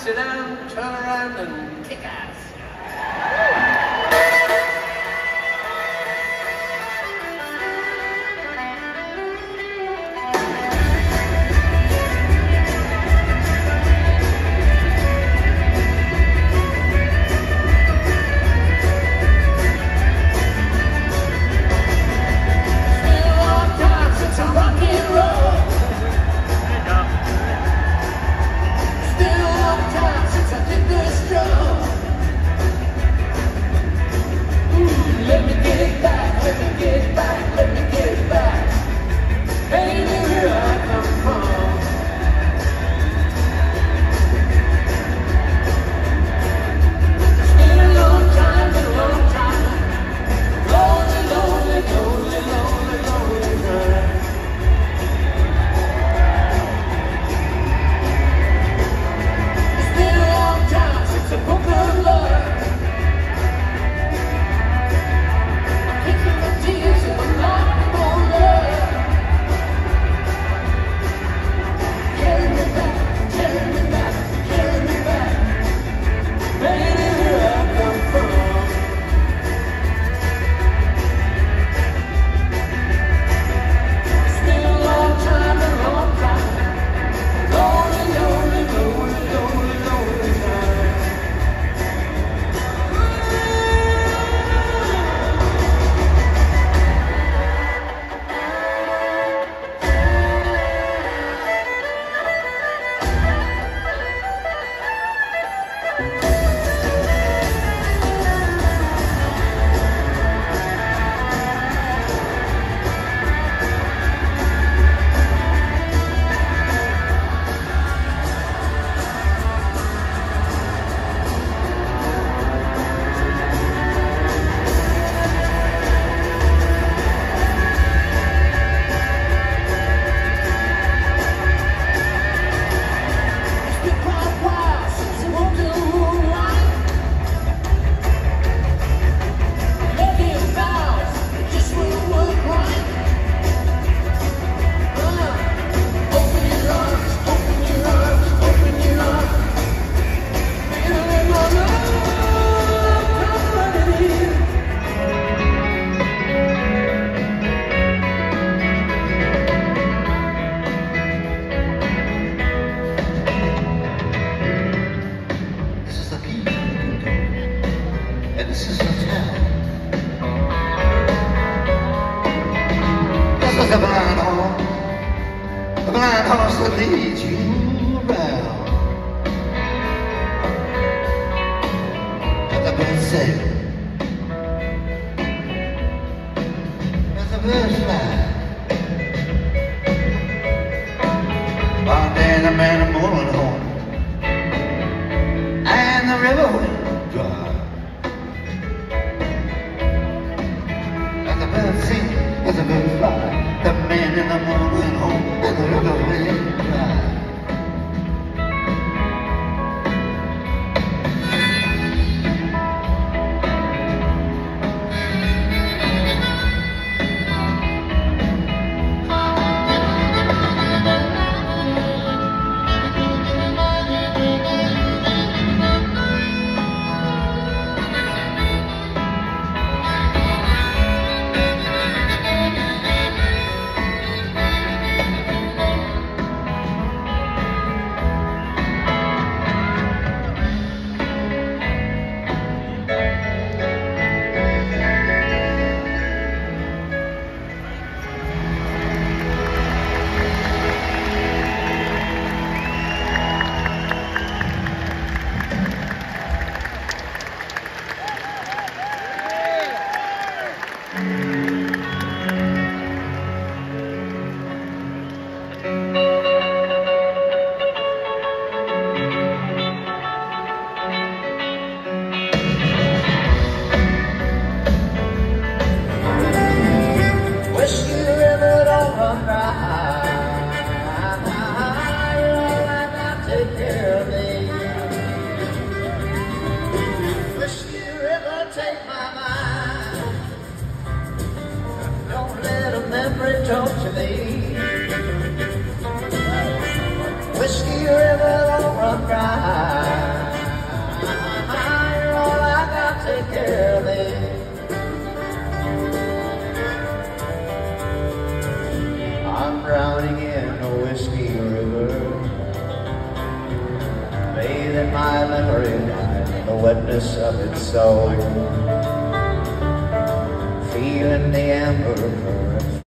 sit down, turn around, and kick ass. The blind horse that leads you around. Let the birds sing, let the birds fly. One day the man and woman home, and the river went dry. Let the birds sing, let the birds fly. The man in the moon went home, and the river went dry. Torture me. Whiskey River, don't run dry. drowning in a whiskey river, bathing my memory in the wetness of its soul, feeling the amber